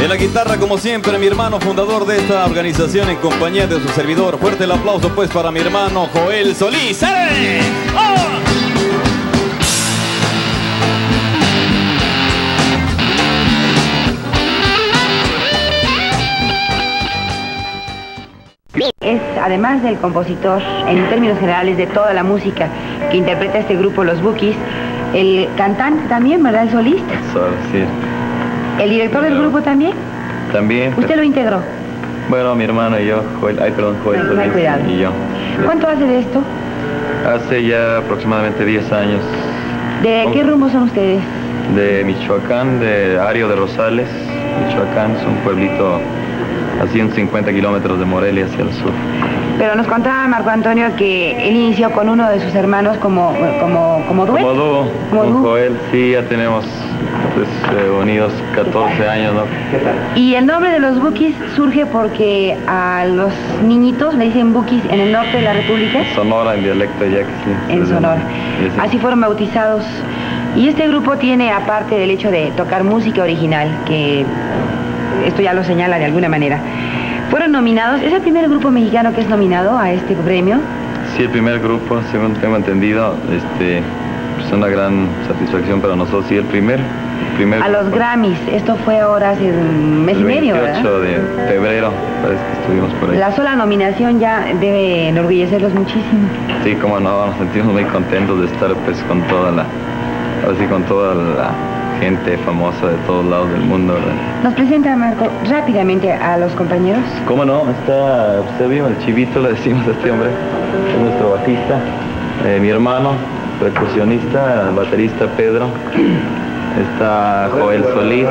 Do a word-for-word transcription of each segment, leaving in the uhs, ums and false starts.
En la guitarra, como siempre, mi hermano fundador de esta organización en compañía de su servidor. Fuerte el aplauso pues para mi hermano Joel Solís. ¡Eh! ¡Oh! Es, además del compositor, en términos generales, de toda la música que interpreta este grupo, los Bukis, el cantante también, ¿verdad? El solista. Sí. ¿El director del grupo también? También. ¿Usted lo integró? Bueno, mi hermano y yo, Joel, ay, perdón, Joel no, no Solís y yo. ¿Cuánto hace de esto? Hace ya aproximadamente diez años. ¿De qué rumbo son ustedes? De Michoacán, de Ario de Rosales. Michoacán es un pueblito a ciento cincuenta kilómetros de Morelia hacia el sur. Pero nos contaba Marco Antonio que él inició con uno de sus hermanos como, como, como dúo. Como dúo, con Joel, sí, ya tenemos pues, eh, unidos catorce años, ¿no? Y el nombre de los Bukis surge porque a los niñitos le dicen Bukis en el norte de la República. Sonora, en dialecto ya que sí. En Sonora. Sí. Así fueron bautizados. Y este grupo tiene, aparte del hecho de tocar música original, que esto ya lo señala de alguna manera, fueron nominados. ¿Es el primer grupo mexicano que es nominado a este premio? Sí, el primer grupo, según tengo entendido. Este, es una gran satisfacción para nosotros. Sí, el primer, el primer a grupo. Los Grammys, esto fue ahora hace un mes y medio, ¿verdad? El veintiocho de febrero, parece que estuvimos por ahí. La sola nominación ya debe enorgullecerlos muchísimo. Sí, como no, nos sentimos muy contentos de estar pues con toda la, así con toda la gente famosa de todos lados del mundo, ¿verdad? ¿Nos presenta, Marco, rápidamente a los compañeros? ¿Cómo no? Está, usted vio, el Chivito, le decimos a este hombre, es nuestro bajista, eh, mi hermano, percusionista, baterista Pedro, está Joel Solís,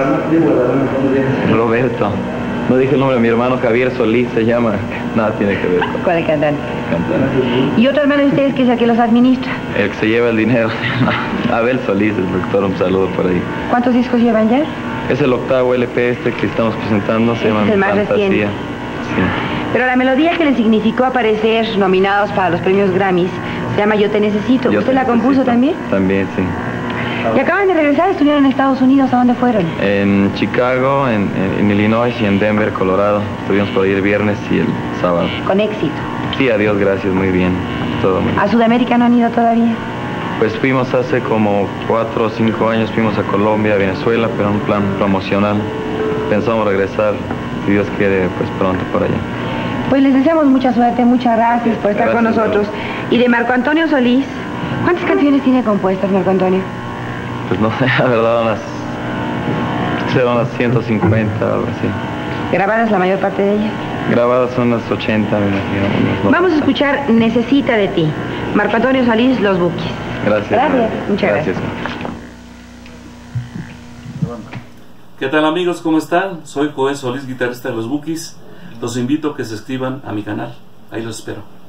Roberto, no dije el nombre de mi hermano, Javier Solís se llama, nada tiene que ver con, con el cantante. cantante. ¿Y otro hermano de ustedes que es el que los administra? El que se lleva el dinero, Abel Solís, el doctor, un saludo por ahí. ¿Cuántos discos llevan ya? Es el octavo L P este que estamos presentando, se llama Es el más Fantasía. reciente. Sí. Pero la melodía que les significó aparecer nominados para los premios Grammys se llama Yo Te Necesito. Yo ¿Usted te la compuso necesito. también? También, sí. Y acaban de regresar, estuvieron en Estados Unidos, ¿a dónde fueron? En Chicago, en, en, en Illinois y en Denver, Colorado. Estuvimos por ahí el viernes y el sábado. Con éxito. Sí, adiós, gracias, muy bien. Todo muy bien. ¿A Sudamérica no han ido todavía? Pues fuimos hace como cuatro o cinco años, fuimos a Colombia, a Venezuela, pero en un plan promocional. Pensamos regresar, si Dios quiere, pues pronto por allá. Pues les deseamos mucha suerte, muchas gracias por estar Gracias, con nosotros. Dios. Y de Marco Antonio Solís, ¿cuántas canciones tiene compuestas, Marco Antonio? Pues no sé, la verdad, unas, serán unas ciento cincuenta o algo así. ¿Grabadas la mayor parte de ellas? Grabadas son unas ochenta, me imagino. Vamos a escuchar Necesita de ti. Marco Antonio Solís, Los Bukis. Gracias. Gracias, muchas gracias. ¿Qué tal, amigos? ¿Cómo están? Soy Joel Solís, guitarrista de Los Bukis. Los invito a que se suscriban a mi canal. Ahí los espero.